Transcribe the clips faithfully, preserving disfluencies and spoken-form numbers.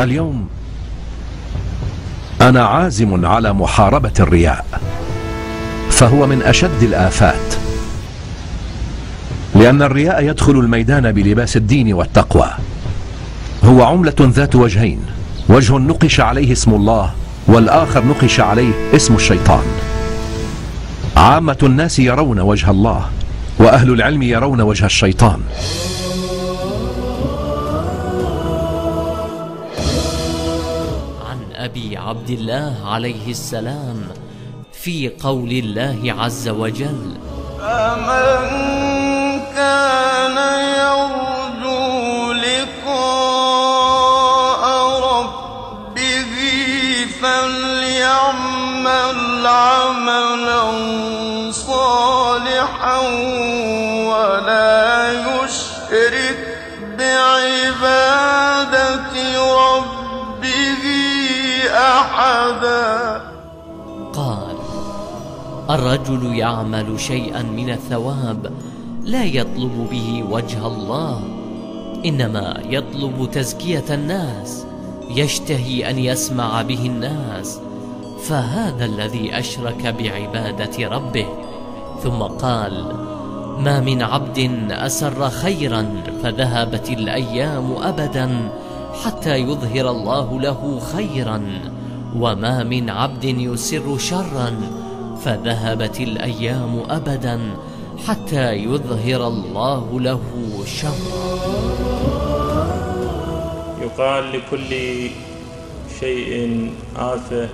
اليوم أنا عازم على محاربة الرياء، فهو من أشد الآفات، لأن الرياء يدخل الميدان بلباس الدين والتقوى. هو عملة ذات وجهين، وجه نقش عليه اسم الله، والآخر نقش عليه اسم الشيطان. عامة الناس يرون وجه الله، وأهل العلم يرون وجه الشيطان. عن أبي عبد الله عليه السلام في قول الله عز وجل: فمن كان يرجو لقاء ربه فليعمل عملا صالحا ولا يشرك بعبادة ربه أحدا. قال: الرجل يعمل شيئا من الثواب لا يطلب به وجه الله، إنما يطلب تزكية الناس، يشتهي أن يسمع به الناس، فهذا الذي أشرك بعبادة ربه. ثم قال: ما من عبد أسر خيرا فذهبت الأيام أبدا حتى يظهر الله له خيرا، وما من عبد يسر شرا فذهبت الأيام أبدا حتى يظهر الله له شرا. يقال لكل شيء آفة،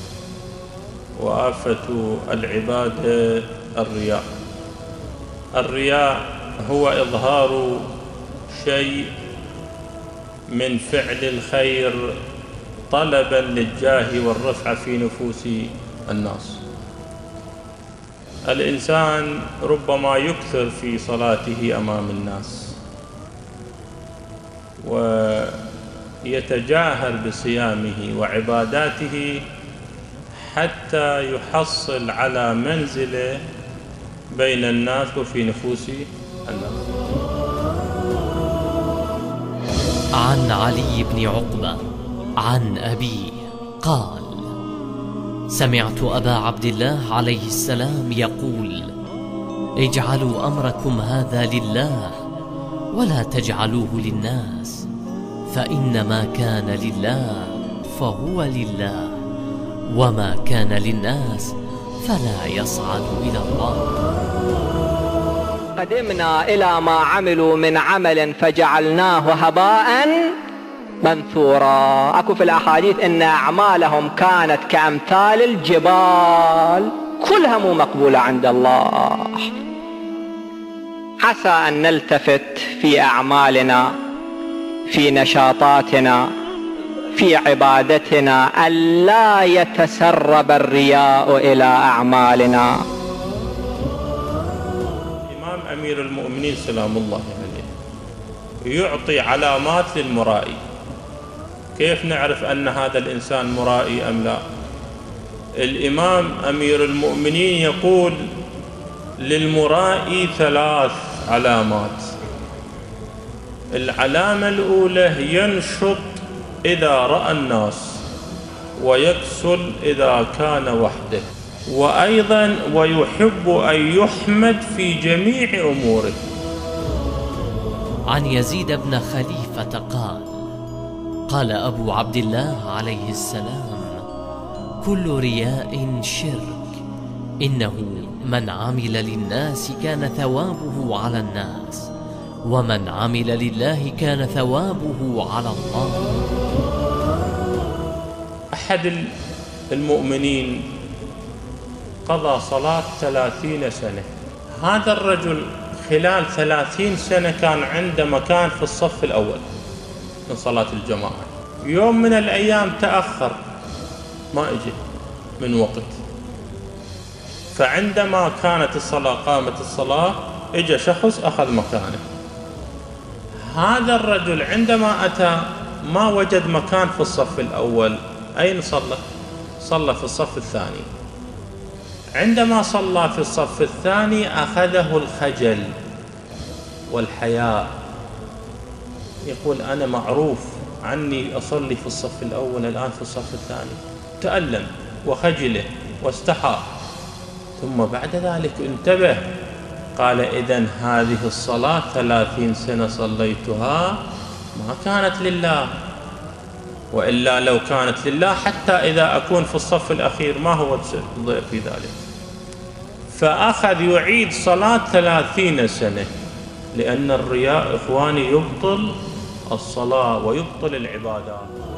وآفة العبادة الرياء. الرياء هو إظهار شيء من فعل الخير طلبا للجاه والرفعة في نفوس الناس. الإنسان ربما يكثر في صلاته أمام الناس، ويتجاهر بصيامه وعباداته حتى يحصل على منزله بين الناس وفي نفوس الناس. عن علي بن عقبة عن أبيه قال: سمعت أبا عبد الله عليه السلام يقول: اجعلوا أمركم هذا لله ولا تجعلوه للناس، فإنما كان لله فهو لله، وما كان للناس فلا يصعد إلى الله. قدمنا إلى ما عملوا من عمل فجعلناه هباء منثورا. أكو في الأحاديث إن أعمالهم كانت كأمثال الجبال، كلها مو مقبولة عند الله. عسى أن نلتفت في أعمالنا، في نشاطاتنا، في عبادتنا، ألا يتسرب الرياء إلى أعمالنا. الإمام أمير المؤمنين سلام الله عليه يعطي علامات للمرائي. كيف نعرف أن هذا الإنسان مرائي أم لا؟ الإمام أمير المؤمنين يقول: للمرائي ثلاث علامات. العلامة الأولى: ينشط إذا رأى الناس، ويكسل إذا كان وحده، وأيضا ويحب أن يحمد في جميع أموره. عن يزيد بن خليفة قال: قال أبو عبد الله عليه السلام: كل رياء شرك، إنه من عمل للناس كان ثوابه على الناس، ومن عمل لله كان ثوابه على الله. أحد المؤمنين قضى صلاة ثلاثين سنة. هذا الرجل خلال ثلاثين سنة كان عنده مكان في الصف الأول من صلاة الجماعة. يوم من الأيام تأخر، ما اجى من وقت، فعندما كانت الصلاة قامت الصلاة اجى شخص أخذ مكانه. هذا الرجل عندما أتى ما وجد مكان في الصف الأول. أين صلى؟ صلى في الصف الثاني. عندما صلى في الصف الثاني أخذه الخجل والحياء. يقول: أنا معروف عني أصلي في الصف الأول الآن في الصف الثاني. تألم وخجله واستحى، ثم بعد ذلك انتبه، قال إذن هذه الصلاة ثلاثين سنة صليتها ما كانت لله، وإلا لو كانت لله حتى إذا أكون في الصف الأخير ما هو الضير في ذلك. فأخذ يعيد صلاة ثلاثين سنة، لأن الرياء إخواني يبطل الصلاة ويبطل العبادات.